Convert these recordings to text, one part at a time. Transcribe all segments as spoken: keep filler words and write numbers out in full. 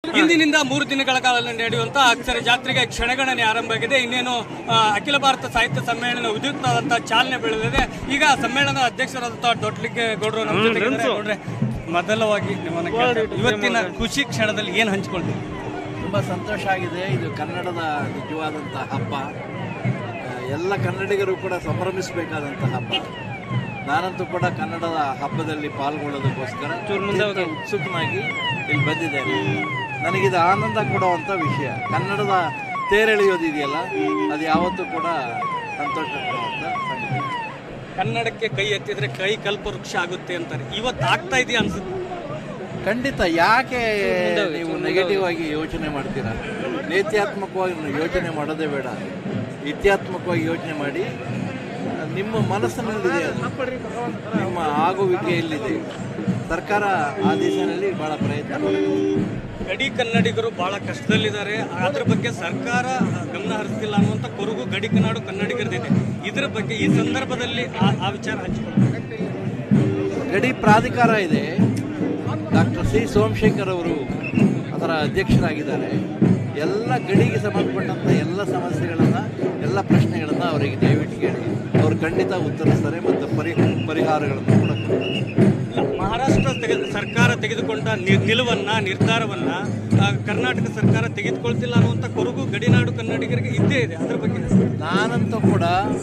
ಇಂದಿನಿಂದ ಮೂರು ದಿನಗಳ ಕಾಲ ನಡೆಯುವಂತಹ ಅಕ್ಷರ ಜಾತ್ರೆಗೆ ಕ್ಷಣಗಣನೆ ಆರಂಭ ಆಗಿದೆ. ಇನ್ನೇನು ಅಖಿಲ ಭಾರತ ಸಾಹಿತ್ಯ ಸಮ್ಮೇಳನ ಉದ್ಯುಕ್ತವಾದಂತಹ ಚಾಲನೆ ಬೆಳೆದಿದೆ. ಈಗ ಸಮ್ಮೇಳನದ ಅಧ್ಯಕ್ಷರಾದಂತಹ ದೊಡ್ಡಲಿಗೆ ಗೌಡರು ನಮ್ಮ ಜೊತೆಗೆ ನೋಡ್ರೆ, ಮೊದಲವಾಗಿ ಇವತ್ತಿನ ಖುಷಿ ಕ್ಷಣದಲ್ಲಿ ಏನು ಹಂಚಿಕೊಳ್ತೀವಿ? ತುಂಬ ಸಂತೋಷ ಆಗಿದೆ. ಇದು ಕನ್ನಡದ ನಿಜವಾದಂಥ ಹಬ್ಬ, ಎಲ್ಲ ಕನ್ನಡಿಗರು ಕೂಡ ಸಂಭ್ರಮಿಸಬೇಕಾದಂಥ ಹಬ್ಬ. ನಾನಂತೂ ಕೂಡ ಕನ್ನಡದ ಹಬ್ಬದಲ್ಲಿ ಪಾಲ್ಗೊಳ್ಳೋದಕ್ಕೋಸ್ಕರ ಉತ್ಸುಕನಾಗಿ ಇಲ್ಲಿ ಬಂದಿದ್ದೇನೆ. ನನಗಿದು ಆನಂದ ಕೊಡುವಂಥ ವಿಷಯ. ಕನ್ನಡದ ತೇರೆಳೆಯೋದಿದೆಯಲ್ಲ, ಅದು ಯಾವತ್ತೂ ಕೂಡ ಸಂತೋಷ ಕೊಡುವಂಥ ಸಂಗತಿ. ಕನ್ನಡಕ್ಕೆ ಕೈ ಎತ್ತಿದ್ರೆ ಕೈ ಕಲ್ಪವೃಕ್ಷ ಆಗುತ್ತೆ ಅಂತಾರೆ. ಇವತ್ತು ಆಗ್ತಾ ಇದೆಯಾ ಅನ್ಸುತ್ತೆ? ಖಂಡಿತ. ಯಾಕೆ ನೀವು ನೆಗೆಟಿವ್ ಆಗಿ ಯೋಚನೆ ಮಾಡ್ತೀರಾ? ನೇತ್ಯಾತ್ಮಕವಾಗಿ ಯೋಚನೆ ಮಾಡೋದೇ ಬೇಡ, ಇತ್ಯಾತ್ಮಕವಾಗಿ ಯೋಚನೆ ಮಾಡಿ. ನಿಮ್ಮ ಮನಸ್ಸಿನಲ್ಲಿದೆ, ನಿಮ್ಮ ಆಗುವಿಕೆಯಲ್ಲಿದೆ. ಸರ್ಕಾರ ಆ ದಿಶೆಯಲ್ಲಿ ಬಹಳ ಪ್ರಯತ್ನ ಮಾಡಿದೆ. ಗಡಿ ಕನ್ನಡಿಗರು ಬಹಳ ಕಷ್ಟದಲ್ಲಿದ್ದಾರೆ. ಅದ್ರ ಬಗ್ಗೆ ಸರ್ಕಾರ ಗಮನ ಹರಿಸ್ತಿಲ್ಲ ಅನ್ನುವಂಥ ಕೊರಗು ಗಡಿ ಕನ್ನಡ ಕನ್ನಡಿಗರದಿದೆ. ಇದರ ಬಗ್ಗೆ ಈ ಸಂದರ್ಭದಲ್ಲಿ ಆ ವಿಚಾರ ಹಂಚಿಕೊಳ್ಳಿ. ಗಡಿ ಪ್ರಾಧಿಕಾರ ಇದೆ, ಡಾಕ್ಟರ್ ಸಿ ಸೋಮಶೇಖರ್ ಅವರು ಅದರ ಅಧ್ಯಕ್ಷರಾಗಿದ್ದಾರೆ. ಎಲ್ಲ ಗಡಿಗೆ ಸಂಬಂಧಪಟ್ಟಂಥ ಎಲ್ಲ ಸಮಸ್ಯೆಗಳನ್ನು, ಎಲ್ಲ ಪ್ರಶ್ನೆಗಳನ್ನು ಅವರಿಗೆ ದಯವಿಟ್ಟು ಕೇಳಿ, ಅವರು ಖಂಡಿತ ಉತ್ತರಿಸ್ತಾರೆ ಮತ್ತು ಪರಿ ಪರಿಹಾರಗಳನ್ನು ಕೂಡ ಕೊಡ್ತಾರೆ. ಮಹಾರಾಷ್ಟ್ರ ತೆಗೆ ಸರ್ಕಾರ ತೆಗೆದುಕೊಂಡ ನಿಲುವನ್ನ ನಿರ್ಧಾರವನ್ನ ಕರ್ನಾಟಕ ಸರ್ಕಾರ ತೆಗೆದುಕೊಳ್ತಿಲ್ಲ ಅನ್ನುವಂಥ ಕೊರಗು ಗಡಿನಾಡು ಕನ್ನಡಿಗರಿಗೆ ಇದ್ದೇ ಇದೆ. ಅದರ ಬಗ್ಗೆ ನಾನಂತೂ ಕೂಡ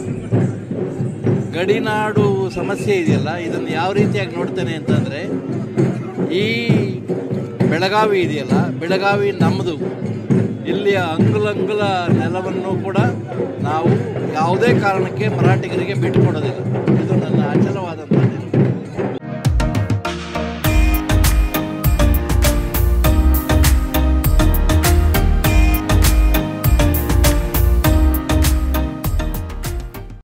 ಗಡಿನಾಡು ಸಮಸ್ಯೆ ಇದೆಯಲ್ಲ, ಇದನ್ನು ಯಾವ ರೀತಿಯಾಗಿ ನೋಡ್ತೇನೆ ಅಂತಂದರೆ, ಈ ಬೆಳಗಾವಿ ಇದೆಯಲ್ಲ, ಬೆಳಗಾವಿ ನಮ್ಮದು. ಇಲ್ಲಿಯ ಅಂಗುಲಂಗುಲ ನೆಲವನ್ನು ಕೂಡ ನಾವು ಯಾವುದೇ ಕಾರಣಕ್ಕೆ ಮರಾಠಿಗರಿಗೆ ಬಿಟ್ಟುಕೊಡೋದಿಲ್ಲ. ಇದು ನನ್ನ ಅಚಲವಾದಂಥ